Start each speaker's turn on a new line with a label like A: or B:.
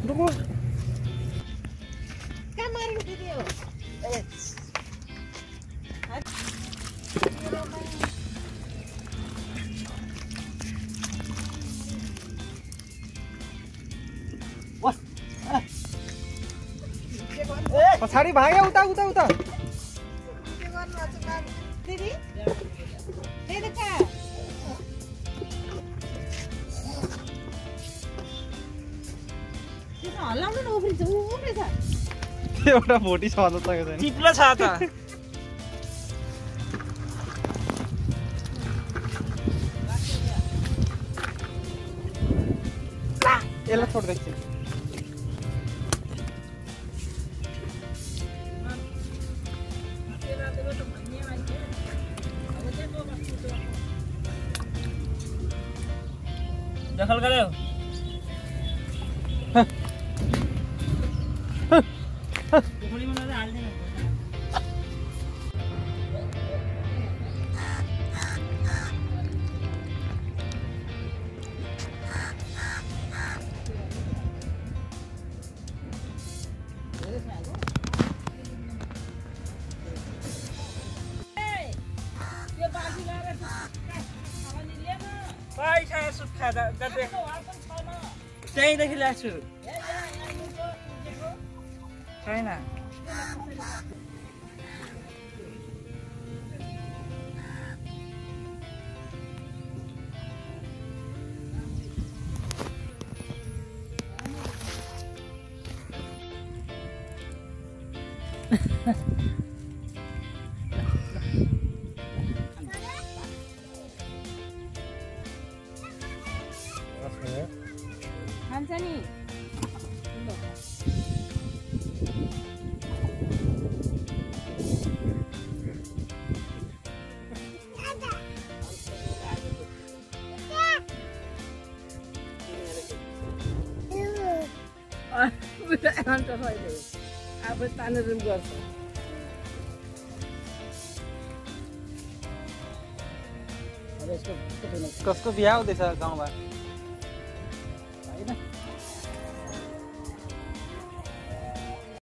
A: रुको
B: कहाँ मारेको दिदी हो
A: पछाडि भाग्यो उता उता उता
B: दिदी दिदी कहाँ हल्लाउनु न उफ्रिन्छ उफ्रिन्छ
A: एउटा भोटी छ त
C: टिप्लो छ त
A: यसलाई छोड्दैछु
C: दखल गर्यो पैसा सुक्खा त्यहीँदेखि ल्याएको छु छैन
B: खान्छ नि
C: आफै तानेर गर्छ
A: कसको बिहा हुँदैछ गाउँमा
C: होइन